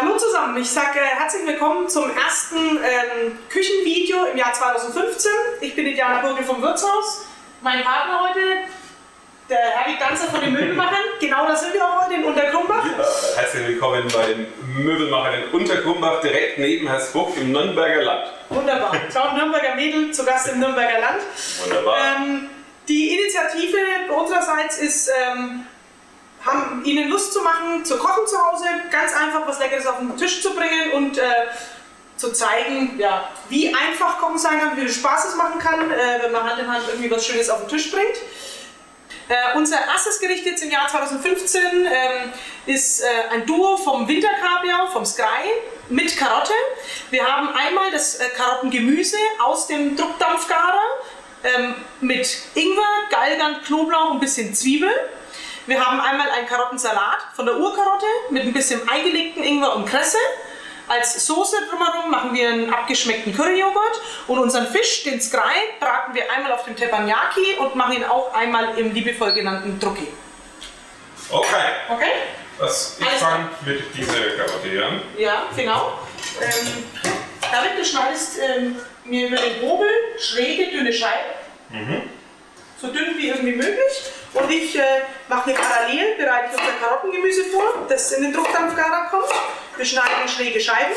Hallo zusammen, ich sage herzlich willkommen zum ersten Küchenvideo im Jahr 2015. Ich bin Diana Burgel vom Wirtshaus. Mein Partner heute, der Herwig Danzer von den Möbelmachern. Genau da sind wir auch heute in Unterkrumbach. Ja, herzlich willkommen bei den Möbelmachern in Unterkrumbach, direkt neben Hersbruck im Nürnberger Land. Wunderbar, Frau Nürnberger Mädel zu Gast im Nürnberger Land. Wunderbar. Die Initiative unsererseits ist, Ihnen Lust zu machen, zu kochen zu Hause, ganz einfach was Leckeres auf den Tisch zu bringen und zu zeigen, ja, wie einfach Kochen sein kann, wie viel Spaß es machen kann, wenn man Hand in Hand irgendwie was Schönes auf den Tisch bringt. Unser erstes Gericht jetzt im Jahr 2015 ist ein Duo vom Winterkabeljau, vom Sky, mit Karotte. Wir haben einmal das Karottengemüse aus dem Druckdampfgarer mit Ingwer, Galgant, Knoblauch und ein bisschen Zwiebel. Wir haben einmal einen Karottensalat von der Urkarotte mit ein bisschen eingelegten Ingwer und Kresse. Als Soße drumherum machen wir einen abgeschmeckten Curryjoghurt und unseren Fisch, den Sky, braten wir einmal auf dem Teppanyaki und machen ihn auch einmal im liebevoll genannten Drucki. Okay. Okay? Ich fange mit dieser Karotte an. Ja, genau. David, du schneidest mir über den Hobel schräge, dünne Scheiben. So dünn wie irgendwie möglich. Und ich mache hier parallel, bereite ich unser Karottengemüse vor, das in den Druckdampfgarer kommt. Wir schneiden in schräge Scheiben.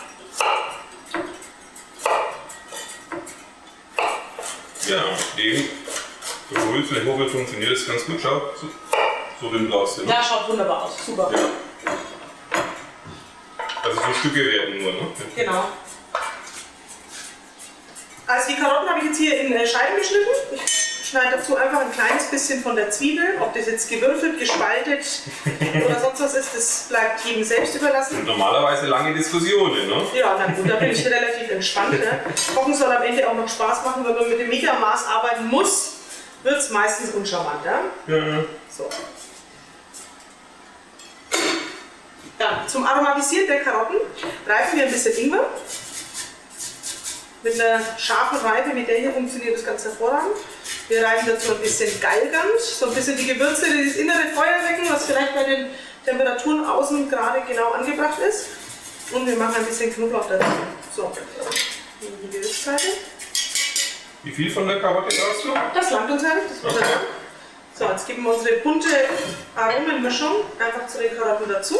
Ja, mit dem Gehobel, für den Hobel funktioniert das ganz gut. Schau, so dünn brauchst du. Ne? Ja, schaut wunderbar aus. Super. Ja. Also so Stücke werden nur, ne? Genau. Also die Karotten habe ich jetzt hier in Scheiben geschnitten. Ich schneide dazu einfach ein kleines bisschen von der Zwiebel. Ob das jetzt gewürfelt, gespaltet oder sonst was ist, das bleibt jedem selbst überlassen. Und normalerweise lange Diskussionen, ne? Ja, na gut, da bin ich relativ entspannt. Ne? Kochen soll am Ende auch noch Spaß machen, wenn man mit dem Metermaß arbeiten muss, wird es meistens uncharmant. Ja? So. Dann zum Aromatisieren der Karotten reifen wir ein bisschen Ingwer. Mit einer scharfen Reife wie der hier funktioniert das ganz hervorragend. Wir reiben dazu ein bisschen Galgant, so ein bisschen die Gewürze, die das innere Feuer wecken, was vielleicht bei den Temperaturen außen gerade genau angebracht ist. Und wir machen ein bisschen Knoblauch dazu. So, die Gewürzseite. Wie viel von der Karotte brauchst du? Das langt uns ja nicht, das wird okay. So, jetzt geben wir unsere bunte Aromenmischung einfach zu den Karotten dazu.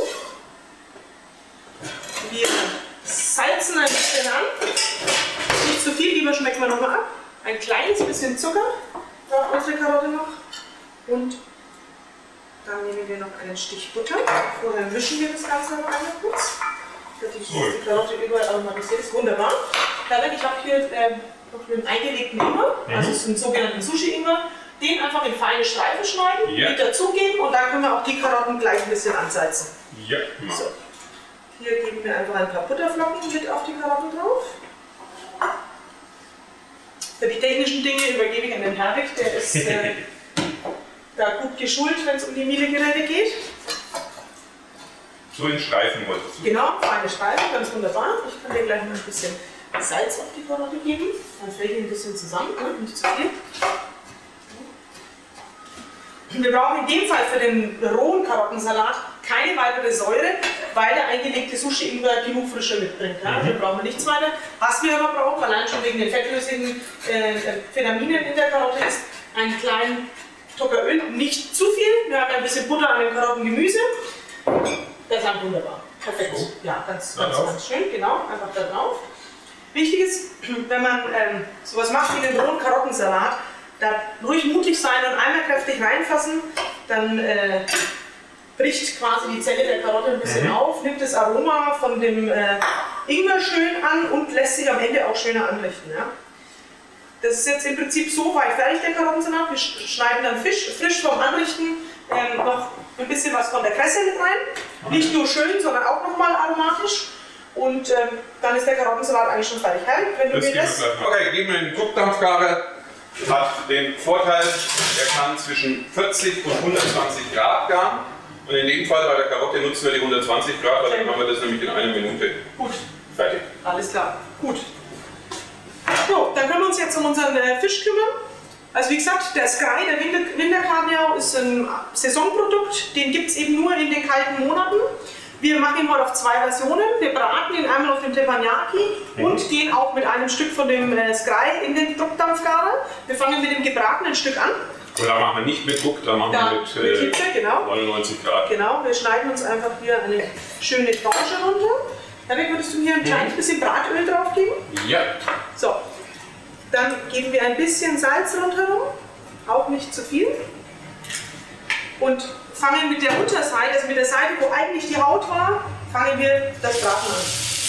Wir salzen ein bisschen an. Nicht zu viel, lieber schmecken wir nochmal ab. Ein kleines bisschen Zucker braucht unsere Karotte noch. Und dann nehmen wir noch einen Stich Butter. Vorher mischen wir das Ganze noch einmal kurz. Dass die Karotte überall aromatisiert ist. Wunderbar. Ich habe hier noch einen eingelegten Ingwer, also einen sogenannten Sushi-Ingwer. Den einfach in feine Streifen schneiden, mit dazugeben und dann können wir auch die Karotten gleich ein bisschen ansalzen. Ja, so. Hier geben wir einfach ein paar Butterflocken mit auf die Karotten drauf. Für die technischen Dinge übergebe ich an den Herwig, der ist da gut geschult, wenn es um die Miele-Geräte geht. So in Streifen wolltest du? Genau, feine Streifen, ganz wunderbar. Ich kann dir gleich noch ein bisschen Salz auf die Karotte geben. Dann fällt die ein bisschen zusammen, nicht zu viel. Wir brauchen in dem Fall für den rohen Karottensalat keine weitere Säure, weil der eingelegte Sushi-Ingwer genug Frische mitbringt. Ja? Also brauchen wir nichts weiter. Was wir aber brauchen, allein schon wegen den fettlöslichen Phenaminen in der Karotte, ist einen kleinen Tucker Öl. Nicht zu viel. Wir haben ein bisschen Butter an dem Karottengemüse. Das ist wunderbar. Perfekt. So. Ja, ganz schön. Genau, einfach da drauf. Wichtig ist, wenn man sowas macht wie den rohen Karottensalat, da ruhig mutig sein und einmal kräftig reinfassen, dann bricht quasi die Zelle der Karotte ein bisschen auf, nimmt das Aroma von dem Ingwer schön an und lässt sich am Ende auch schöner anrichten. Ja? Das ist jetzt im Prinzip so weit fertig, der Karottensalat. Wir schneiden dann frisch vom Anrichten noch ein bisschen was von der Kresse mit rein. Nicht nur schön, sondern auch nochmal aromatisch. Und dann ist der Karottensalat eigentlich schon fertig. Wenn du mir das okay, geben wir den Druckdampfgarer. Hat den Vorteil, er kann zwischen 40 und 120 Grad garen. Und in dem Fall bei der Karotte nutzen wir die 120 Grad, weil dann haben wir das nämlich in einer Minute fertig. Alles klar, gut. So, dann können wir uns jetzt um unseren Fisch kümmern. Also wie gesagt, der Sky, der Winterkabeljau, ist ein Saisonprodukt, den gibt es eben nur in den kalten Monaten. Wir machen ihn heute auf 2 Versionen. Wir braten ihn einmal auf dem Teppanyaki und gehen auch mit einem Stück von dem Skrei in den Druckdampfgarer. Wir fangen mit dem gebratenen Stück an. Und da machen wir nicht mit Druck, da machen wir mit Hitze, genau. 99 Grad. Genau, wir schneiden uns einfach hier eine schöne Tranche runter. Herwig, würdest du hier ein kleines bisschen Bratöl drauf geben? Ja. So, dann geben wir ein bisschen Salz rundherum, auch nicht zu viel. Und fangen mit der Unterseite, also mit der Seite, wo eigentlich die Haut war, fangen wir das Braten an.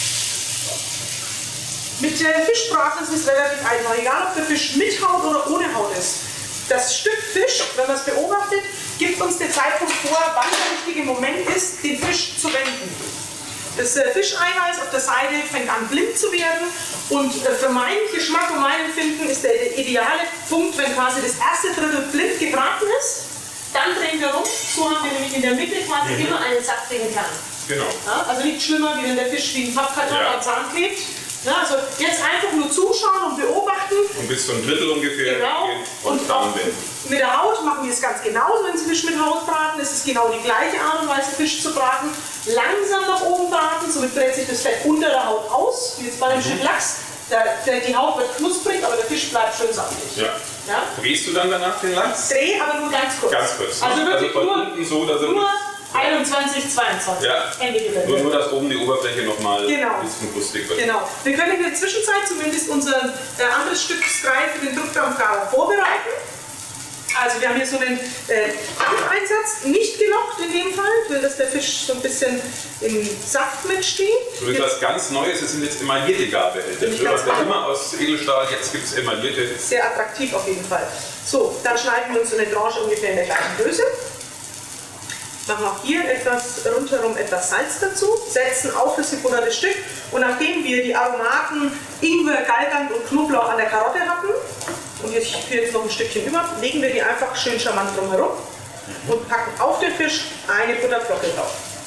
Mit Fischbraten ist es relativ einfach, egal ob der Fisch mit Haut oder ohne Haut ist. Das Stück Fisch, wenn man es beobachtet, gibt uns den Zeitpunkt vor, wann der richtige Moment ist, den Fisch zu wenden. Das Fischeiweiß auf der Seite fängt an blind zu werden und für meinen Geschmack und mein Empfinden ist der ideale Punkt, wenn quasi das erste Drittel blind gebraten ist. Dann drehen wir rum, so haben wir nämlich in der Mitte quasi immer einen saftigen Kern. Genau. Ja, also nicht schlimmer, wie wenn der Fisch wie ein Pappkarton am Zahn klebt. Ja, also jetzt einfach nur zuschauen und beobachten. Und bis zu ein Drittel ungefähr. Genau. Und dann mit der Haut machen wir es ganz genauso, wenn Sie Fisch mit Haut braten. Es ist genau die gleiche Art und Weise, Fisch zu braten. Langsam nach oben braten, somit brät sich das Fett unter der Haut aus, wie jetzt bei einem Stück Lachs. Die Haut wird knusprig, aber der Fisch bleibt schön saftig. Ja. Ja? Drehst du dann danach den Lachs? Dreh, aber nur ganz kurz. Ganz kurz. Also wirklich von nur, unten so, dass nur 21, 22. Ja. Ende Gelände. Nur, dass oben die Oberfläche nochmal ein bisschen krustig wird. Genau. Wir können in der Zwischenzeit zumindest unser anderes Stück Skrei für den Druckdampfgarer vorbereiten. Also wir haben hier so einen Dampfeinsatz, nicht gelocht in dem Fall, für dass der Fisch so ein bisschen im Saft mitsteht. So etwas ganz Neues, es sind jetzt emaillierte Garbehälter. Früher war es immer aus Edelstahl, jetzt gibt es emaillierte. Sehr attraktiv auf jeden Fall. So, dann schneiden wir uns so eine Tranche ungefähr in der gleichen Größe. Machen auch hier rundherum etwas Salz dazu, setzen auf das gebutterte Stück und nachdem wir die Aromaten Ingwer, Galgant und Knoblauch an der Karotte hatten, und ich führe jetzt noch ein Stückchen über, legen wir die einfach schön charmant drumherum und packen auf den Fisch eine Butterflocke drauf.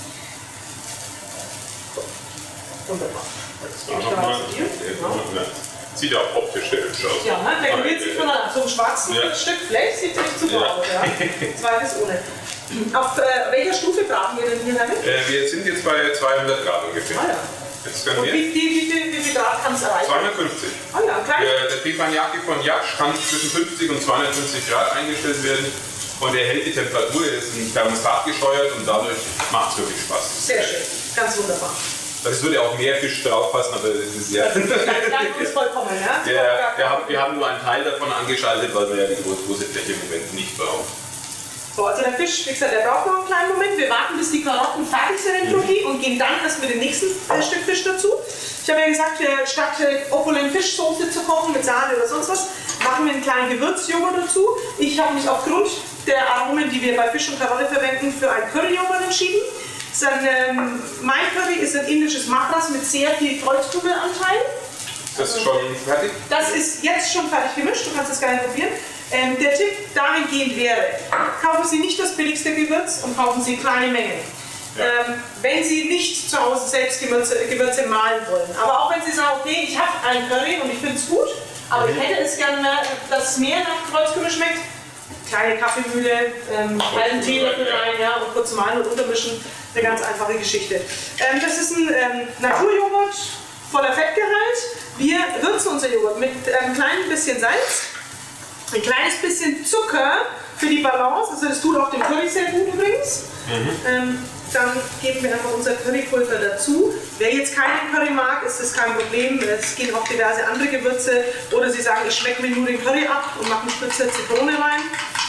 So. Wunderbar. Das gebe ich da raus zu dir. Genau. Sieht ja auch optisch sehr hübsch aus. Ja, ne? Der gewinnt sich von so einem schwarzen Stück Fleisch, sieht echt super aus. Ja. Zweifelsohne. Auf welcher Stufe braten wir denn hier damit? Wir sind jetzt bei 200 Grad ungefähr. Ah, ja. Jetzt können und wir wie viel Grad kann es erreichen? 250. Ah, ja, der Teppanyaki von Jatsch kann zwischen 50 und 250 Grad eingestellt werden und er hält die Temperatur, er ist ein Thermostat gesteuert und dadurch macht es wirklich Spaß. Sehr schön, ganz wunderbar. Es würde auch mehr Fisch drauf passen, aber das ist ja. Das ist vollkommen, ja? Wir haben nur einen Teil davon angeschaltet, weil wir ja die große Fläche im Moment nicht brauchen. So, also der Fisch, wie gesagt, der braucht noch einen kleinen Moment. Wir warten, bis die Karotten fertig sind im Trockey und gehen dann erst mit dem nächsten Stück Fisch dazu. Ich habe ja gesagt, statt opulent Fischsoße zu kochen mit Sahne oder sonst was, machen wir einen kleinen Gewürzjoghurt dazu. Ich habe mich aufgrund der Aromen, die wir bei Fisch und Karotte verwenden, für einen Curryjoghurt entschieden. Mein Curry ist ein indisches Madras mit sehr viel Kreuzkübelanteil. Das ist schon fertig? Das ist jetzt schon fertig gemischt, du kannst es gerne probieren. Der Tipp dahingehend wäre, kaufen Sie nicht das billigste Gewürz und kaufen Sie kleine Mengen. Ja. Wenn Sie nicht zu Hause selbst Gewürze mahlen wollen. Aber auch wenn Sie sagen, okay, ich habe einen Curry und ich finde es gut, aber ich hätte es gerne, dass es mehr nach Kreuzkümmel schmeckt, kleine Kaffeemühle, einen Teelöffel rein, ja, und kurz mahlen und untermischen. Eine ganz einfache Geschichte. Das ist ein Naturjoghurt voller Fettgehalt. Wir würzen unser Joghurt mit einem kleinen bisschen Salz, ein kleines bisschen Zucker für die Balance, also das tut auch dem Curry sehr gut übrigens. Dann geben wir einfach unser Currypulver dazu. Wer jetzt keinen Curry mag, ist das kein Problem. Es gehen auch diverse andere Gewürze. Oder Sie sagen, ich schmecke mir nur den Curry ab und mache einen Spritzer Zitrone rein.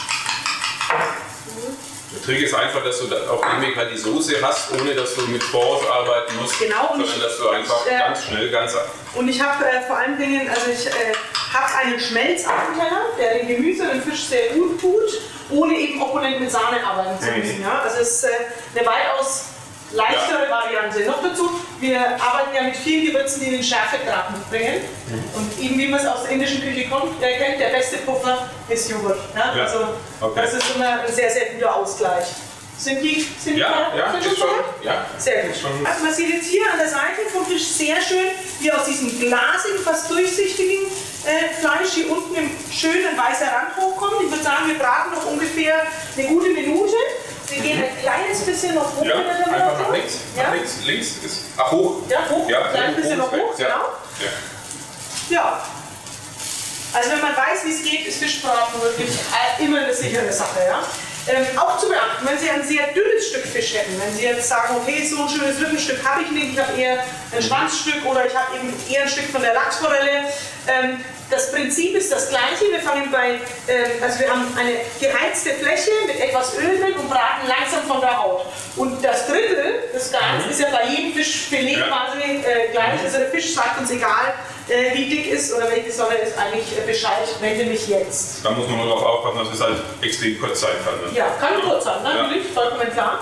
Der Trick ist einfach, dass du auch halt die Soße hast, ohne dass du mit Force arbeiten musst, genau, sondern dass du einfach ganz schnell, Und ich habe vor allen Dingen, also ich habe einen Schmelzapfelteller, der dem Gemüse und dem Fisch sehr gut tut, ohne eben opulent mit Sahne arbeiten zu müssen. Ja? Also es ist eine weitaus leichtere Variante. Noch dazu, wir arbeiten ja mit vielen Gewürzen, die den Schärfegrad mitbringen. Und eben wie man es aus der indischen Küche kennt, der beste Puffer ist Joghurt. Ja? Ja. Also das ist immer ein sehr, sehr guter Ausgleich. Sind die ja, schon. Ja. Sehr gut. Also man sieht jetzt hier an der Seite vom Fisch sehr schön, wie aus diesem glasigen, fast durchsichtigen Fleisch hier unten im schönen weißen Rand hochkommt. Ich würde sagen, wir braten noch ungefähr eine gute Minute. Wir gehen ein kleines bisschen noch hoch. Ja, mit der Temperatur. einfach nach links. Ja. Nach links. Links ist. Ach, hoch. Ja, hoch. Ja, Ein kleines bisschen noch hoch, ja. genau. Ja. Ja. Also wenn man weiß, wie es geht, ist Fischbraten wirklich immer eine sichere Sache. Ja? Auch zu beachten, wenn Sie ein sehr dünnes Stück Fisch hätten, wenn Sie jetzt sagen, okay, so ein schönes Rippenstück habe ich nicht, ich habe eher ein Schwanzstück oder ich habe eben eher ein Stück von der Lachsforelle. Das Prinzip ist das gleiche. Wir fangen bei, also wir haben eine geheizte Fläche mit etwas Öl drin und braten langsam von der Haut. Und das Drittel des Garns ist ja bei jedem Fischfilet quasi gleich. Also der Fisch sagt uns egal, wie dick ist oder welche Sonne ist, eigentlich Bescheid, wende mich jetzt. Da muss man nur darauf aufpassen, dass es halt extrem kurz sein kann. Ne? Ja, kann kurz sein, ne? Natürlich, vollkommen klar.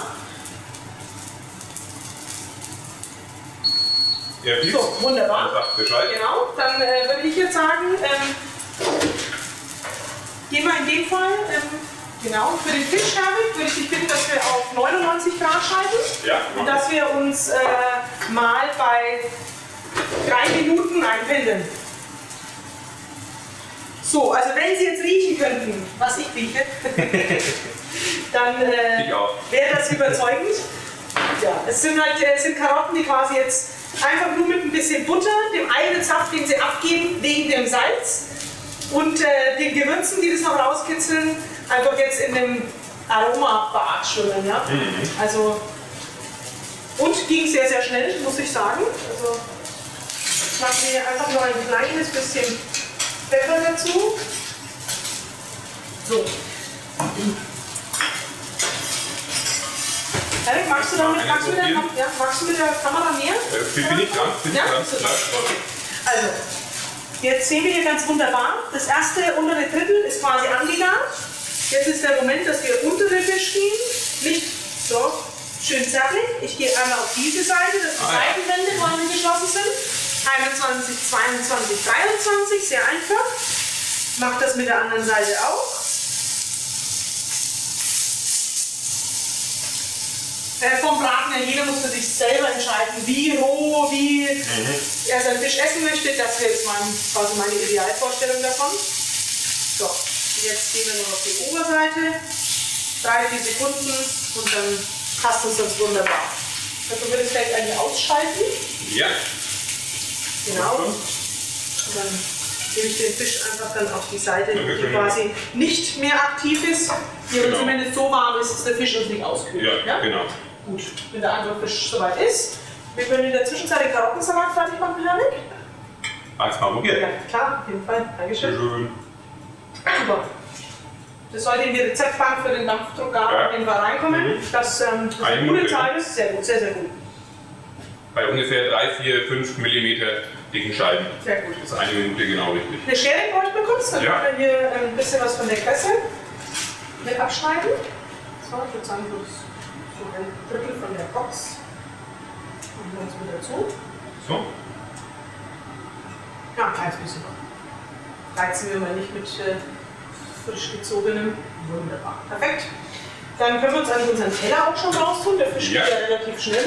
Ja, So, wunderbar. Sagt Bescheid. Genau, dann würde ich jetzt sagen, gehen wir in dem Fall, genau, für den Fisch, Herwig, würde ich dich bitten, dass wir auf 99 Grad schalten. Ja, und dass wir uns mal bei 3 Minuten einpendeln. So, also wenn Sie jetzt riechen könnten, was ich rieche, dann wäre das überzeugend. Ja, es sind halt Karotten, die quasi jetzt einfach nur mit ein bisschen Butter, dem eigenen Saft, den Sie abgeben, wegen dem Salz und den Gewürzen, die das noch rauskitzeln, einfach jetzt in dem Aromabad schwimmen. Ja? Also, und ging sehr, sehr schnell, muss ich sagen. Also, ich mache hier einfach noch ein kleines bisschen Pfeffer dazu. So. Eric, magst du mit der Kamera mehr? Bin ich dran? Also, jetzt sehen wir hier ganz wunderbar, das erste untere Drittel ist quasi angegarnt. Jetzt ist der Moment, dass wir unter den Fisch gehen. Nicht so schön zappelig. Ich gehe einmal auf diese Seite, dass die Seitenwände vorne geschlossen sind. 21, 22, 23, sehr einfach. Macht das mit der anderen Seite auch. Vom Braten her, jeder muss für sich selber entscheiden, wie roh, wie er seinen Fisch essen möchte. Das wäre jetzt quasi meine Idealvorstellung davon. So, jetzt gehen wir noch auf die Oberseite. 3-4 Sekunden und dann passt uns das wunderbar. Also würde ich gleich eigentlich ausschalten. Ja. Genau. Und dann gebe ich den Fisch einfach dann auf die Seite, die quasi nicht mehr aktiv ist, die aber zumindest so warm ist, dass der Fisch uns nicht auskühlt. Ja, genau. Gut, wenn der andere Fisch soweit ist. Wir können in der Zwischenzeit den Karottensalat fertig machen, Herwig. Als mal probiert. Ja, klar, auf jeden Fall. Dankeschön. Schön. Super. Das sollte in die Rezeptbank für den Dampfdrucker auf jeden Fall reinkommen. Das eine gute Zahl ist. Sehr gut, sehr, sehr gut. Bei ungefähr 3, 4, 5 mm dicken Scheiben. Sehr gut. Das ist 1 Minute genau richtig. Eine Schere bräuchten wir kurz, dann können wir hier ein bisschen was von der Kresse mit abschneiden. So, ich würde sagen, so ein Drittel von der Box. Machen wir uns wieder zu. So. Ja, ein kleines bisschen noch. Reizen wir mal nicht mit frisch gezogenem. Wunderbar. Perfekt. Dann können wir uns an unseren Teller auch schon raus tun. Der Fisch geht ja relativ schnell.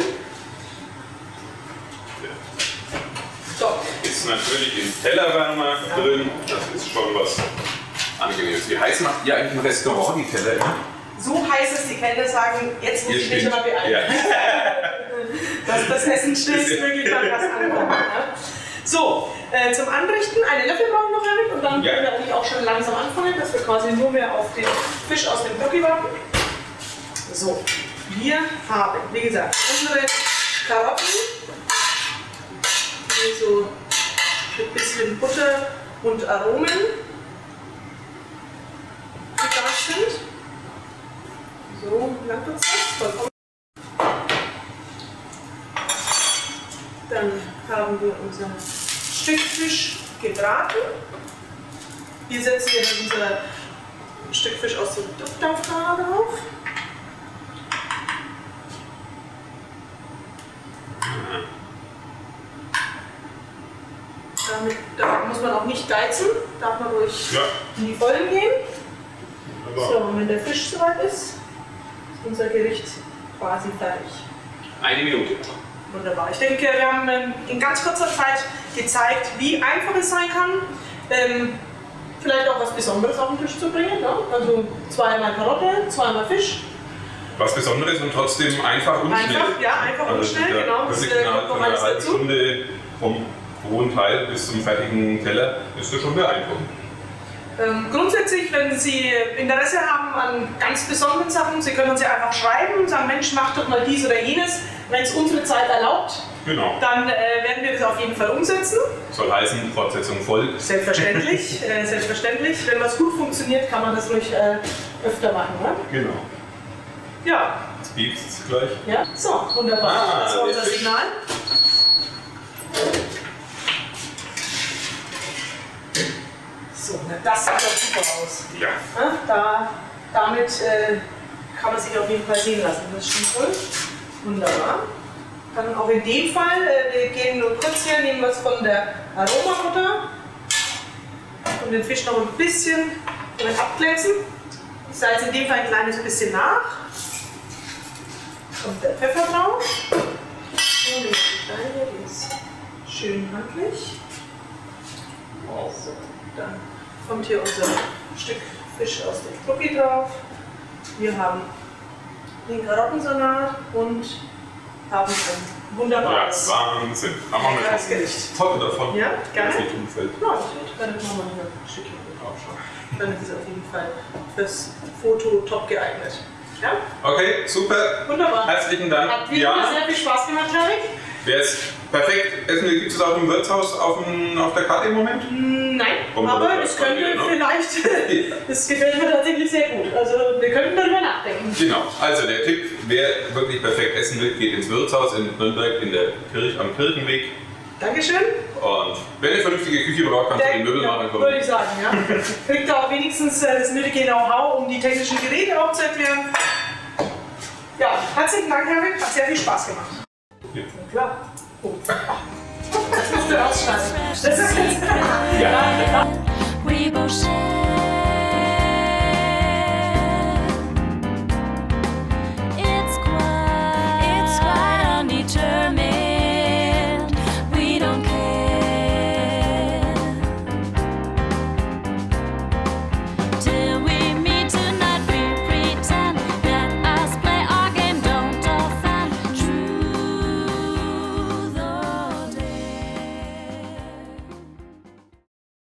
So. Ist natürlich im Tellerwärmer drin. Das ist schon was Angenehmes. Wie heiß macht ihr eigentlich im Restaurant die Teller immer? So heiß, dass die Kellner sagen, jetzt muss ich mich aber beeilen. Ja. Dass das Essen schnellstmöglich beim Gast ankommt. Ja. So, zum Anrichten eine Löffel brauchen wir noch rein und dann können wir eigentlich auch schon langsam anfangen, dass wir quasi nur mehr auf den Fisch aus dem Brocki warten. So, wir haben, wie gesagt, unsere Karotten, die so mit bisschen Butter und Aromen gegarnt sind. So langt uns das vollkommen. Dann haben wir unser Stück Fisch gebraten. Hier setzen wir dann unser Stück Fisch aus dem Duftdampfgarer drauf. Da muss man auch nicht geizen, darf man ruhig in die Vollen gehen. So, und wenn der Fisch soweit ist unser Gericht quasi fertig. 1 Minute. Wunderbar. Ich denke, wir haben in ganz kurzer Zeit gezeigt, wie einfach es sein kann, vielleicht auch was Besonderes auf den Tisch zu bringen. Ne? Also zweimal Karotte, zweimal Fisch Was Besonderes und trotzdem einfach und schnell. Einfach und schnell, genau. Das innerhalb von einer halben Stunde vom rohen Teil bis zum fertigen Teller ist das schon beeindruckend. Grundsätzlich, wenn Sie Interesse haben an ganz besonderen Sachen, Sie können uns ja einfach schreiben und sagen, Mensch, mach doch mal dies oder jenes. Wenn es unsere Zeit erlaubt, dann werden wir das auf jeden Fall umsetzen. Soll heißen, Fortsetzung folgt. Selbstverständlich, selbstverständlich. Wenn was gut funktioniert, kann man das ruhig öfter machen. Ne? Genau. Ja. Jetzt piepst es gleich. Ja, so, wunderbar. Das war unser Signal. So, na, das sieht doch super aus. Ja. Damit kann man sich auf jeden Fall sehen lassen. Das ist schon toll. Wunderbar. Dann auch in dem Fall, wir gehen nur kurz hier, nehmen was von der Aromabutter und den Fisch noch ein bisschen abglänzen. Ich salze in dem Fall ein kleines bisschen nach. Kommt der Pfeffer drauf. Und die kleine, die ist schön handlich. So, dann kommt hier unser Stück Fisch aus dem Krucki drauf. Wir haben den Karottensalat und haben ein wunderbares. Ja, Wahnsinn. Dann machen wir das Gericht. Foto davon. Ja, gerne. Wenn es nicht umfällt. Ja, dann machen wir hier ein Stückchen draufschauen. Dann ist es auf jeden Fall fürs Foto top geeignet. Ja? Okay, super. Wunderbar. Herzlichen Dank. Hat wieder sehr viel Spaß gemacht, Tarek. Wer ist perfekt essen? Gibt es auch im Wirtshaus auf der Karte im Moment? Nein, aber es könnte vielleicht, das gefällt mir tatsächlich sehr gut. Also wir könnten darüber nachdenken. Genau, also der Tipp, wer wirklich perfekt essen will, geht ins Wirtshaus in Nürnberg am Kirchenweg. Dankeschön. Und wenn ihr vernünftige Küche braucht, kannst du den Möbel machen. Würde ich sagen, ja. Kriegt auch wenigstens das nötige Know-how, um die technischen Geräte auch zu erklären. Ja, herzlichen Dank, Herr Wick, hat sehr viel Spaß gemacht. Ja. Klar. Oh. Das musst du rausschneiden. Das ist jetzt. Ja.